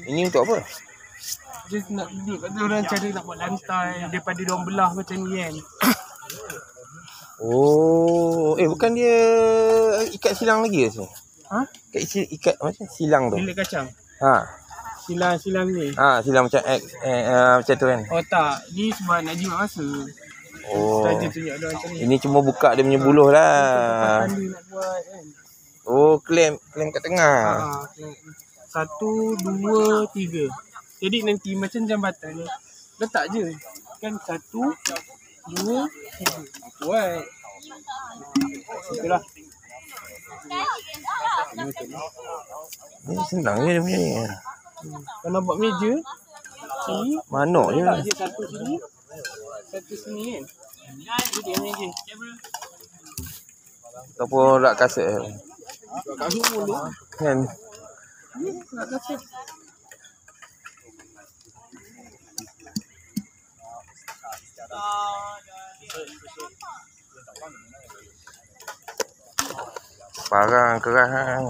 Ini untuk apa? Dia nak duduk kat tu, orang cara nak buat lantai daripada diorang belah macam ni kan. Oh, bukan dia ikat silang lagi ke sini? Ha? Ikat macam silang tu. Bilik kacang. Ha. Silang ni. Ha, silang macam macam tu kan. Oh tak, ni sebab nak jimat masa. Oh. Saja tunjuk dia macam ni. Ini cuma buka dia punya buluh lah. Tanda nak buat kan. Oh, klem kat tengah. Ha, 1, 2, 3. Jadi nanti macam jambatan ni. Letak je. Kan 1, 2, 3. Buat. Itulah. Ini senang je dia punya ni. Kalau nak buat meja sini, Manuk je. letak je satu sini, satu sini kan. Jadi dia meja. Ataupun rak kaset. Kat sini boleh. Kan. Nak kasih. Barang keras kan.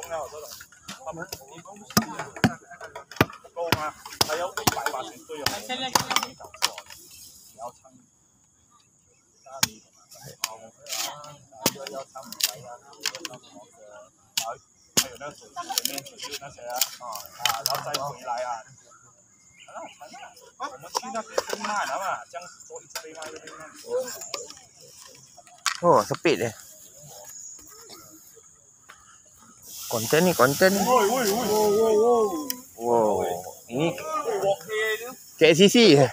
Oh, sepit dia. Konten. Wow. Ini KCC.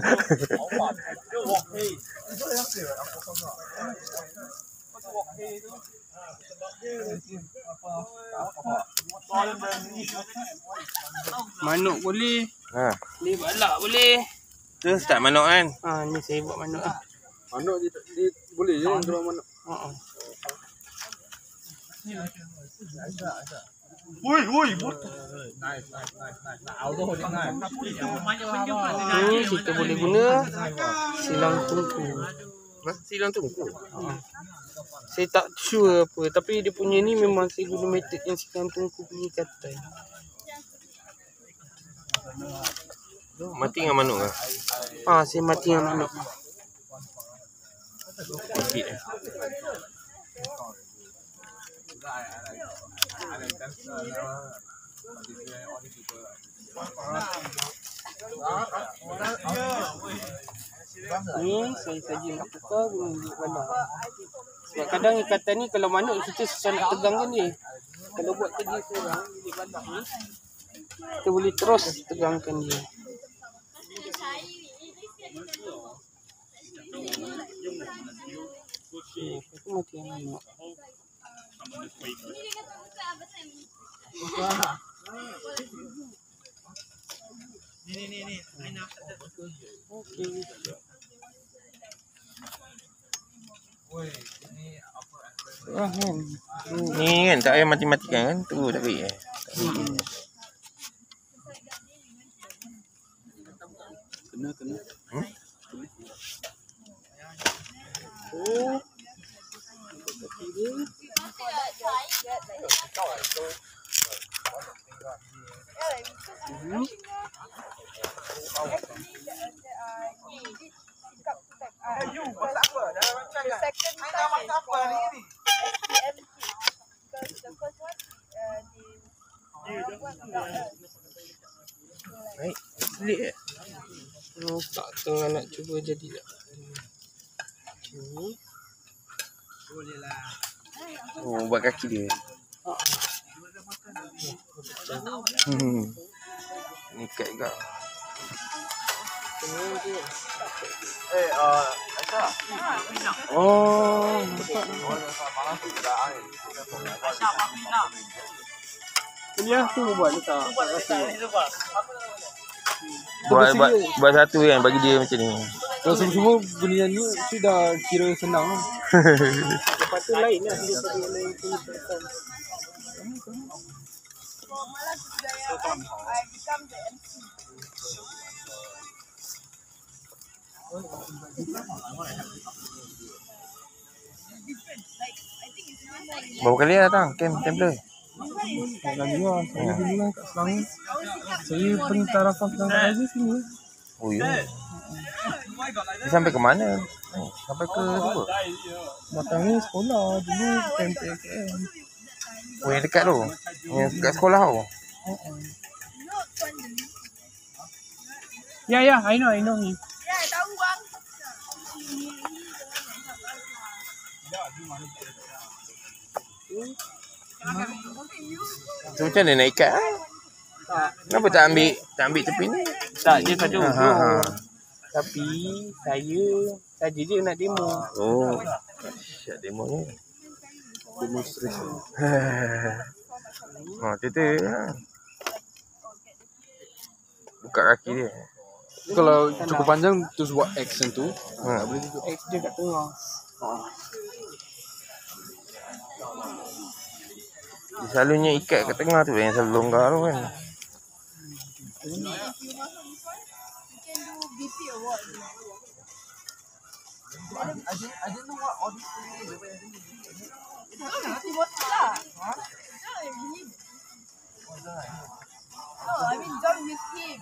Manuk boleh. Ha. Ni balak boleh. Tu start manuk kan. Ha, ni saya buat manuk lah. Manuk dia boleh je kalau manuk. Ha. Ui. Ni kita boleh guna silang tungku. Silang tungku. Saya tak sure apa, tapi dia punya ni memang saya guna method yang silang tungku punya ikatan. Mati dengan manuk ke? Ha, saya mati dengan manuk. Sepit dia. Ni saya saja nak tukar guna bilik bandar. Sebab kadang ikatan ni kalau manuk kita susah nak tegangkan dia. Kalau buat kerja seorang bilik bandar ni, kita boleh terus tegangkan dia. Aku mati yang manuk. Okey. Kan. Ni kan tak payah mati-matikan kan. Tu tak baik eh. Kena. Oh. Baik. Selit eh. Tak tahu nak cuba jadi tak. Ni. Oh, buat kaki dia. Ni kat juga. Aisyah. Oh. Kuliah tu buat ni tak? Buat satu kan bagi dia macam ni. Kalau semua benda ni sudah kira senang. Lepas tu lain lah daripada yang lain punya perasaan. Berapa kali dah datang camp templer? Lagi lah. Saya dulu lah kat Selangor. Saya pentarafah berangkat haji sini. Oh ya. Dia sampai ke mana? Sampai ke dua. Belakang ni sekolah. Dulu PMPKM. Oh yang dekat tu. Yang dekat sekolah tu. Ya, I know him. So macam mana nak ikat? Kenapa tak ambil tepi ni? Tak, dia pada ujung. Ha. Tapi saya saja je nak demo. Oh. Siap demo ni. Demonstrasi. Kita buka kaki dia. Kalau cukup panjang terus buat X tu. X dia kat tengah. Dia selalunya ikat kat tengah tu yang selalu longgar tu kan. I mean, join with him.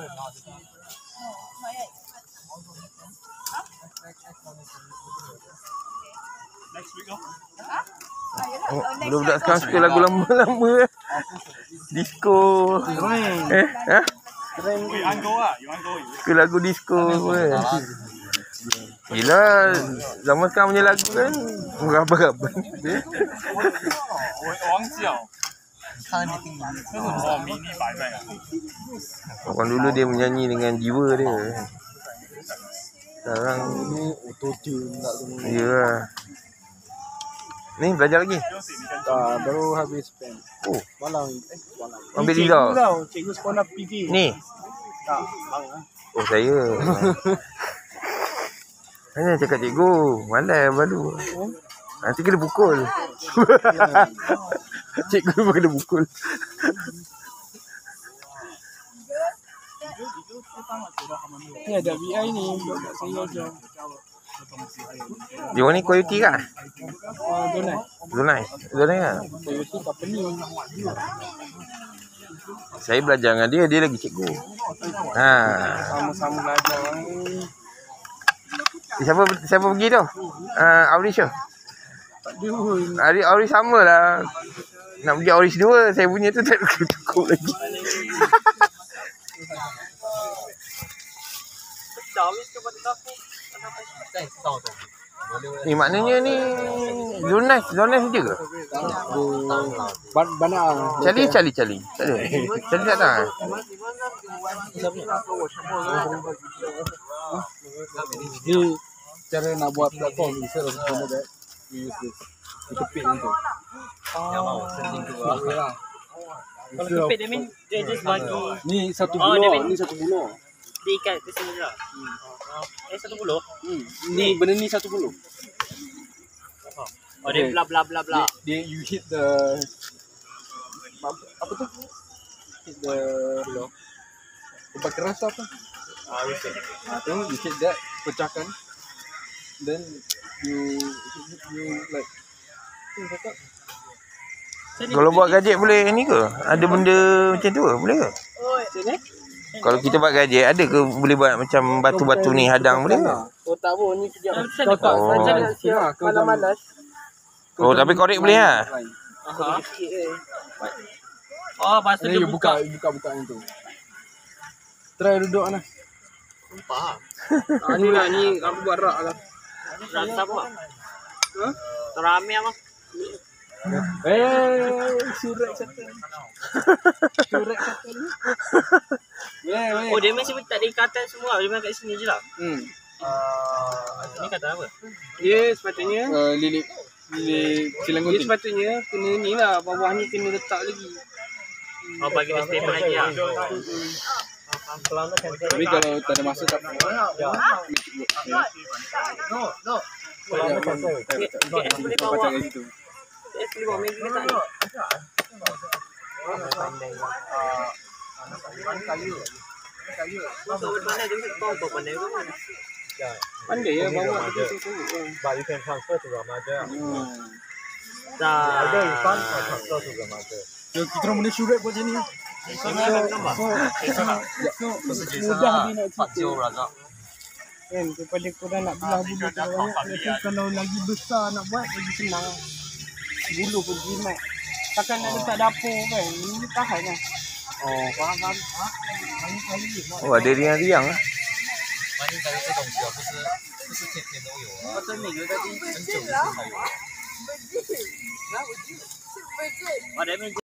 Budak-budak sekarang suka lagu lama-lama. Disco. Ha? Suka lagu disco pun. Yelah, zaman sekarang punya lagu kan mengabak-abak. Orang dulu dia menyanyi dengan jiwa dia. Sekarang Ni auto-tune tak semua. ya. Ni belajar lagi. Baru habis pen. Oh, Malam. ambil result. Cikgu sekolah PV. Ni. Tak, bang. Oh, saya. Hanya cakap cikgu, malas baru. Nanti kena pukul. Cikgu pun kena pukul. Ni ada VI ni, budak saya aja. Dia orang ni quality kah? Donat. Zonai kah? Itu company. Saya belajar dengan dia lagi cikgu. Ha. Sama-sama belajar. Siapa pergi tu? Auris tu. Auris sama lah. Nak pergi Auris 2, saya punya tu tak cukup lagi. Ni maknanya ni Zonai saja ke? Banyak. Cali tak tahu. Ni cara nak buat platform ni saya rasa benda that we use this. Kita pin tu. Kalau kepit dia mean dia just bagi Ni satu Oh, bulan, dia main- ni satu bulan. diikat ke sini je. 1 Ni benda ni 1 bulan. Oh dia bla bla bla bla. Dia you hit the apa tu? Hit the tempat keras apa? Then you hit that, pecahkan. Then you like cakap. Kalau buat gadget boleh ni ke? Ada benda macam tu ke? Boleh ke? Kalau kita buat gadget, ada ke boleh buat macam batu-batu ni hadang boleh ke? Oh tak apa, ni kejap. Kau tak Oh. macam Siap, malas-malas. Oh, tapi korek boleh lah. Aha. Oh pasal Ni dia you buka. buka yang tu. Try duduk Ana. Sumpah. Ni lah, ni aku buat rak lah. Rasa apa? Terame apa? Surat kata. Surat kata ni. Oh dia mesti tak ada ikatan semua. Dia main kat sini je lah. Ni kata apa? Dia sepatutnya Lilik silang dia gunting. sepatutnya kena ni lah, bawah ni kena letak lagi. Oh bagi dia stable lagi lah. Tapi kalau tak ada masa tak apa. KS boleh bawa. Macam gitu. KS boleh bawa Maggi ke tak ni? Masuk ke mana dia mesti tahu apa pandai ke mana. Pandai ya bawa tu teruk. But you can transfer to Ramadan. Tak. Either refund or transfer to Ramadan. Kita orang boleh syurat buat macam ni. So mudah dia nak cerita. Kan, kepada korang nak belah bulu terlalu banyak. Nanti kalau lagi besar nak buat, lagi senang. Bulu pun jimat. Takkan nak letak dapur kan, ini tahan lah. Oh, faham. Oh, ada riang-riang lah. 我这边